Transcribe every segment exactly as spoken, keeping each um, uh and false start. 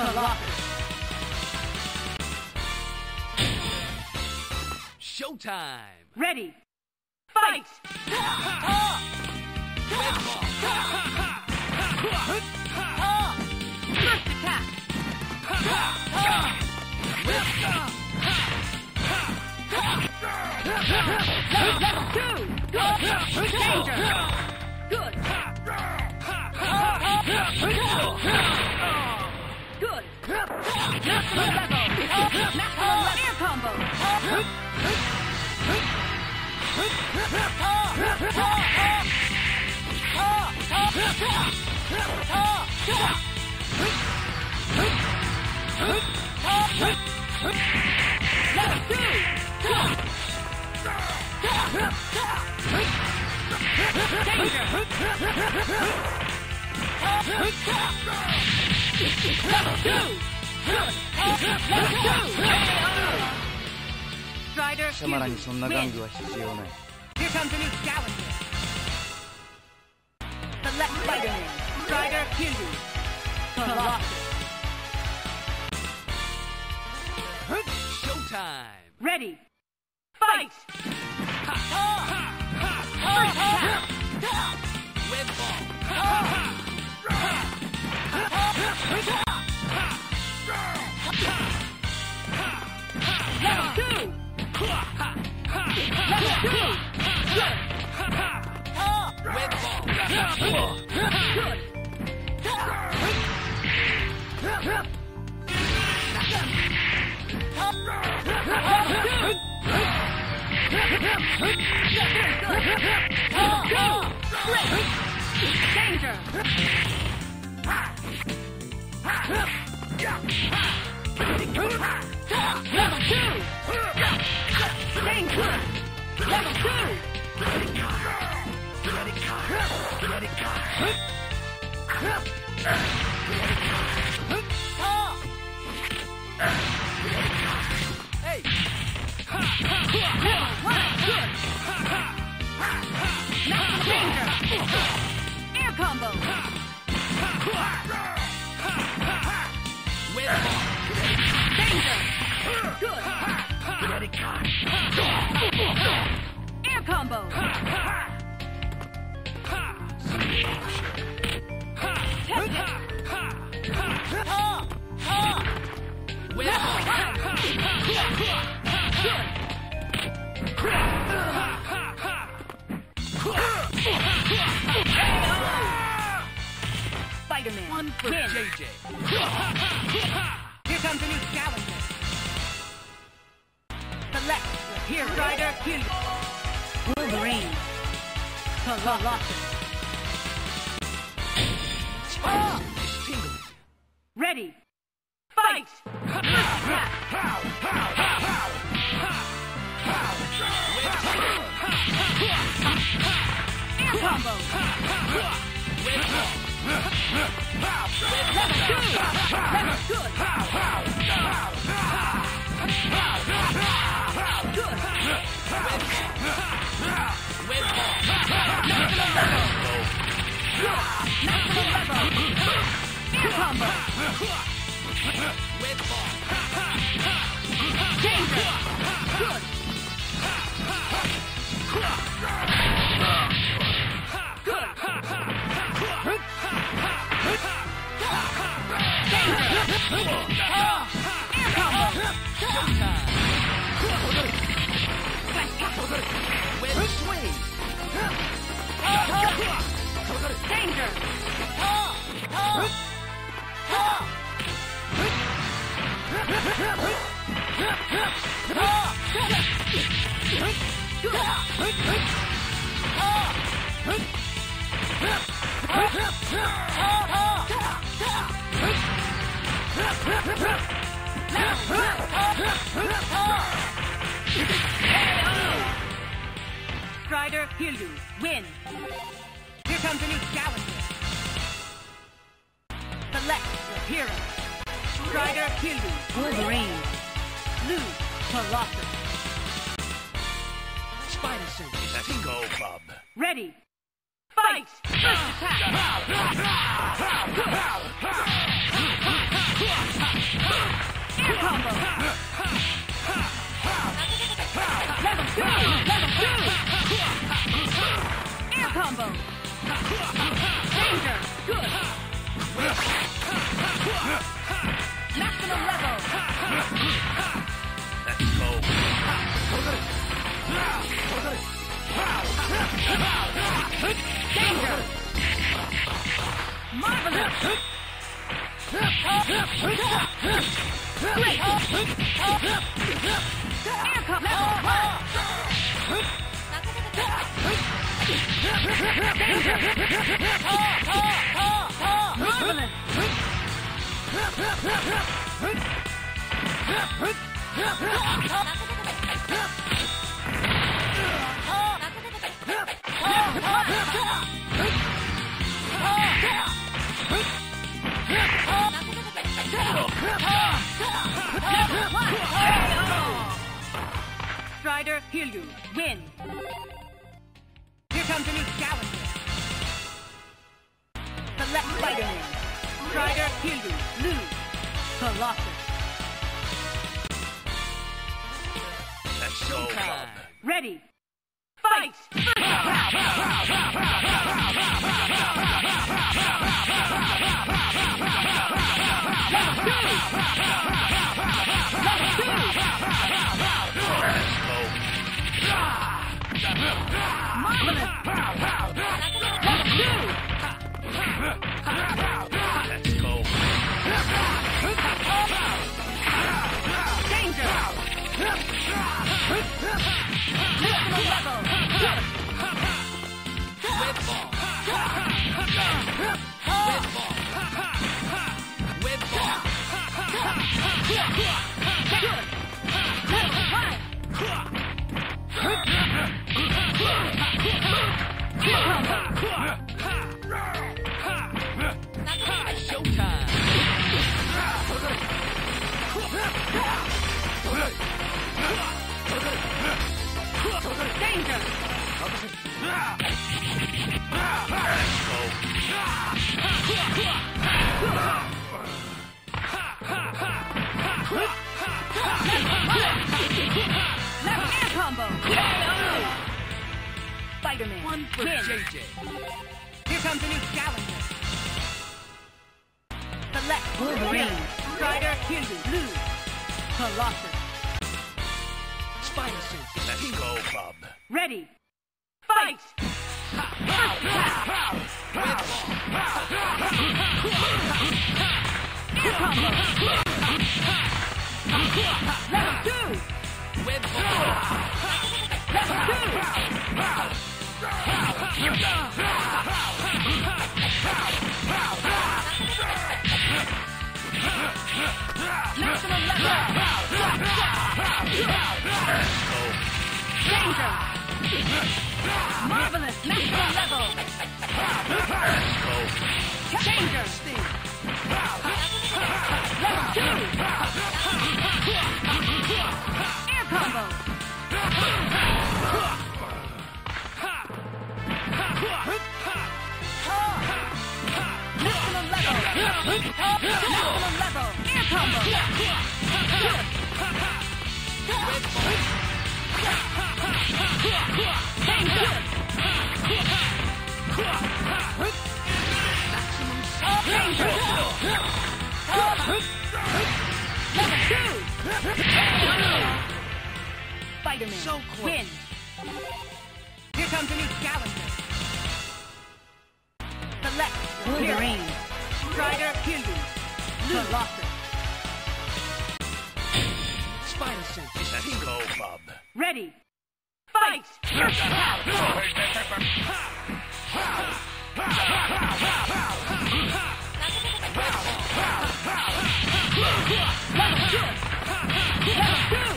Colossus. Showtime! Ready! Fight! First attack! Level two! Danger! Good! Good! Maximum level! Maximum air combo! Level two! Danger! Level two! Level two! Strider 貴様らにそんな玩具は必要ない。 Here comes a new challenger. Select Spider-Man. Strider Kiryu. Colossus. Showtime! Ready. Fight! First attack. Web ball! Level two! Level two! Good! Web ball! Good! Danger! Level two! Staying good! Level two! Hey! Level one! Good! Maximum danger! Air combo! Web ball! Danger! Good! Air combo! Test it! Web ball! Spider-Man, One for win! J J! Here comes a new challenger. Select your hero. Strider Kiryu. Wolverine. Colossus. Spider-Man is tingling. Ready. Fight! First attack. Air combo. Level two. Level good. Good. Web ball! Maximum level. Good. Maximum level. Air combo. Web ball! Danger. Good. Good. Danger. Air combo. Showtime! Web swing! Danger. Strider Kiryu, win. Here comes a new challenger. Select your hero. Strider Kiryu, Wolverine. Blue, Colossus. Spider sense is Let's tingling. go, bub. Ready. Fight! First attack! Air combo. Level two. Level two. Air combo. Danger. Good. Maximum level. Let's go. Danger. Marvelous. Great. Air combo. Level one. Danger. Marvelous. Strider Hiryu, win. Here comes a new challenger. Select Spider-Man. Strider Hiryu, lose. Colossus. Let's go, Bob. Ready. Fight! Marvelous! Let's go. Danger! Maximum level! Whip ball. Whip ball. Whip ball. Good! Level one! Showtime. Danger! Level air combo! Spider-Man, One for win. J J. Here comes a new challenger. Select Wolverine. Strider Hiryu, lose. Colossus. Spider Sense. Let's go, Bob. Ready. Fight! Air combo! Level two! Whip ball. Level two! Maximum level! Danger! Marvelous! Maximum level! Danger! Level two! Air combo! Maximum level! Maximum level! Air combo! Danger! Danger! Level two! Spider-Man, So close. win. Here comes a new challenger. Select Wolverine. Strider Hiryu. Colossus. Spider Sense. Let's go, Bob. Ready. Fight! Level two! Level two!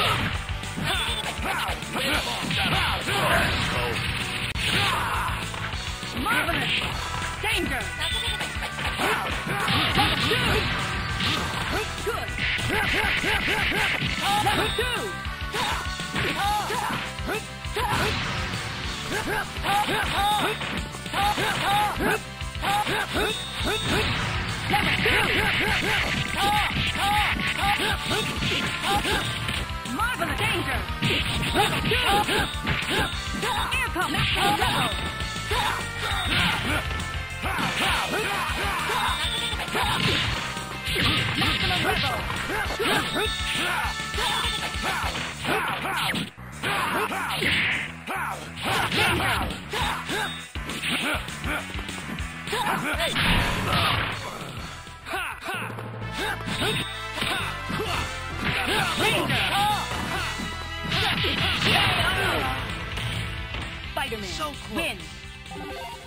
Marvelous! Danger! Level two! Good! Level two! Marvelous danger! Here comes Maximum Rebel! Maximum Rebel! Spider-Man, So close. win!